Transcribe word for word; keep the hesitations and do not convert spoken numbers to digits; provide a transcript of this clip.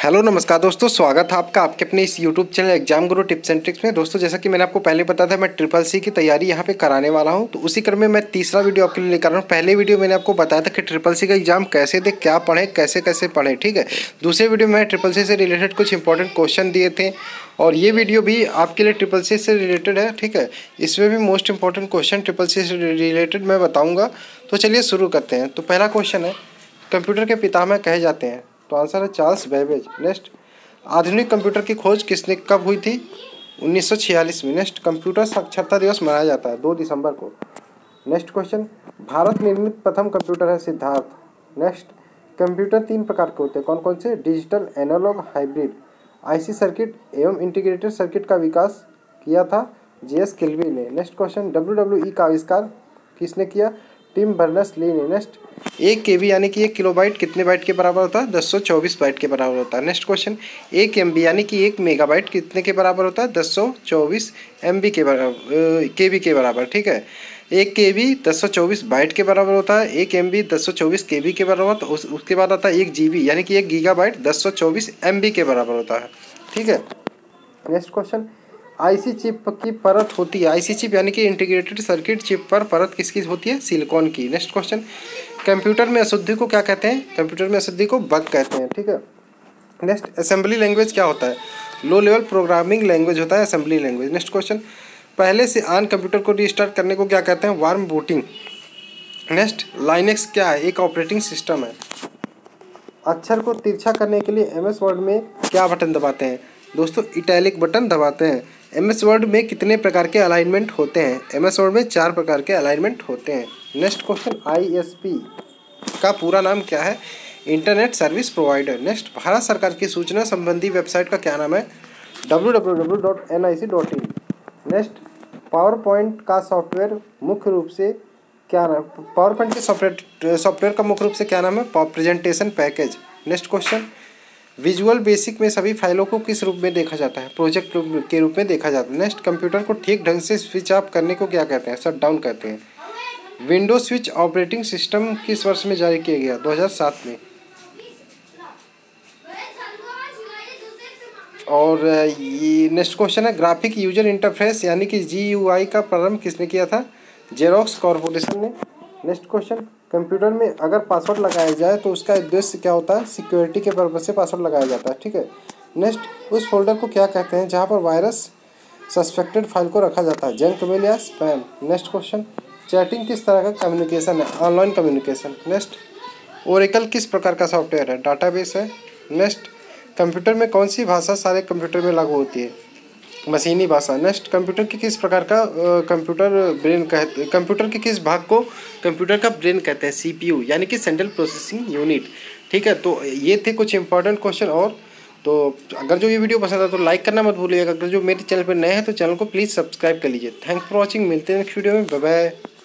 Hello नमस्कार दोस्तों, स्वागत है आपका आपके अपने इस YouTube channel exam Guru tips and tricks में। दोस्तों जैसा कि मैंने आपको पहले बताया था, मैं ट्रिपल सी की तैयारी यहाँ पे कराने वाला हूँ, तो उसी क्रम में मैं तीसरा वीडियो आपके लिए लेकर रहा हूँ। पहले वीडियो मैंने आपको बताया था कि ट्रिपल सी का एग्जाम कैसे दे, क्या पढ़ें, कैसे कैसे पढ़ें, ठीक है। दूसरे वीडियो में ट्रिपल सी से रिलेटेड कुछ इंपॉर्टेंट क्वेश्चन दिए थे, और ये वीडियो भी आपके लिए ट्रिपल सी से रिलेटेड है, ठीक है। इसमें भी most important question triple C से रिलेटेड मैं बताऊँगा। तो चलिए शुरू करते हैं। तो पहला क्वेश्चन है, कंप्यूटर के पितामह कहे जाते हैं? तो आंसर है चार्ल्स बेबेज। नेक्स्ट, आधुनिक कंप्यूटर की खोज किसने कब हुई थी? उन्नीस सौ छियालीस में। नेक्स्ट, कंप्यूटर साक्षरता दिवस मनाया जाता है दो दिसंबर को। नेक्स्ट क्वेश्चन, भारत निर्मित प्रथम कंप्यूटर है सिद्धार्थ। नेक्स्ट, कंप्यूटर तीन प्रकार के होते हैं, कौन कौन से? Digital, analogue, hybrid. IC circuit एवं इंटीग्रेटेड सर्किट का विकास किया था जे एस किल्बी ने। Next question, W W E का आविष्कार किसने किया? टिम बर्नर्स-ली ने। नेक्स्ट, एक केबी यानी कि एक किलोबाइट कितने बाइट के बराबर होता है? दस सौ चौबीस बाइट के बराबर होता है। नेक्स्ट क्वेश्चन, एक एमबी यानी कि एक मेगाबाइट कितने के बराबर होता है? दस सौ चौबीस एमबी के बराबर, केबी के बराबर, ठीक है। एक केबी दस सौ चौबीस बाइट के बराबर होता है, एक एमबी दस सौ चौबीस केबी के बराबर, तो उस, उसके बाद आता है एक जीबी यानी कि एक गीगाबाइट दस सौ चौबीस एमबी के बराबर होता है, ठीक है। नेक्स्ट क्वेश्चन, आईसी चिप की परत होती है, आईसी चिप यानी कि इंटीग्रेटेड सर्किट चिप पर परत किसकी होती है? सिलिकॉन की। नेक्स्ट क्वेश्चन, कंप्यूटर में अशुद्धि को क्या कहते हैं? कंप्यूटर में अशुद्धि को बग कहते हैं, ठीक है। नेक्स्ट, असेंबली लैंग्वेज क्या होता है? लो लेवल प्रोग्रामिंग लैंग्वेज होता है असेंबली लैंग्वेज। नेक्स्ट क्वेश्चन, पहले से ऑन कंप्यूटर को रीस्टार्ट करने को क्या कहते हैं? Warm booting. नेक्स्ट, लाइनेक्स क्या है? एक ऑपरेटिंग सिस्टम है। अक्षर को तिरछा करने के लिए एम एस वर्ड में क्या बटन दबाते हैं? दोस्तों, इटैलिक बटन दबाते हैं। एम एस वर्ड में कितने प्रकार के अलाइनमेंट होते हैं? एम एस वर्ड में चार प्रकार के अलाइनमेंट होते हैं। Next question, I S P का पूरा नाम क्या है? Internet service provider. Next, Bharat सरकार की सूचना संबंधी वेबसाइट का क्या नाम है? W W W dot N I C dot in. Next, PowerPoint का सॉफ्टवेयर मुख्य रूप से क्या नाम? पावर पॉइंट के सॉफ्टवेयर सॉफ्टवेयर का मुख्य रूप से क्या नाम है? Presentation package. Next question, Visual Basic में सभी फाइलों को किस रूप में देखा जाता है? प्रोजेक्ट के रूप में देखा जाता है। नेक्स्ट, कंप्यूटर को ठीक ढंग से स्विच ऑफ करने को क्या कहते हैं? शट डाउन कहते हैं। विंडोज स्विच ऑपरेटिंग सिस्टम किस वर्ष में जारी किया गया? दो हज़ार सात में। और ये नेक्स्ट क्वेश्चन है, ग्राफिक यूजर इंटरफेस यानी कि जी यू आई का प्रारंभ किसने किया था? जेरोक्स कॉर्पोरेशन ने। नेक्स्ट क्वेश्चन, कंप्यूटर में अगर पासवर्ड लगाया जाए तो उसका उद्देश्य क्या होता है? सिक्योरिटी के पर्पज से पासवर्ड लगाया जाता है, ठीक है। नेक्स्ट, उस फोल्डर को क्या कहते हैं जहां पर वायरस सस्पेक्टेड फाइल को रखा जाता है? जंक मेल या स्पैम। नेक्स्ट क्वेश्चन, चैटिंग किस तरह का कम्युनिकेशन है? Online communication. नेक्स्ट, ओरेकल किस प्रकार का सॉफ्टवेयर है? डाटाबेस है। नेक्स्ट, कंप्यूटर में कौन सी भाषा सारे कंप्यूटर में लागू होती है? मशीनी भाषा। नेक्स्ट, कंप्यूटर के किस प्रकार का कंप्यूटर ब्रेन कहते कंप्यूटर के किस भाग को कंप्यूटर का ब्रेन कहते हैं? सीपीयू यानी कि सेंट्रल प्रोसेसिंग यूनिट, ठीक है। तो ये थे कुछ इंपॉर्टेंट क्वेश्चन। और तो अगर जो ये वीडियो पसंद है तो लाइक करना मत भूलिएगा। अगर जो मेरे चैनल पर नए हैं तो चैनल को प्लीज़ सब्सक्राइब कर लीजिए। Thanks for watching. मिलते हैं नेक्स्ट वीडियो में। Bye bye.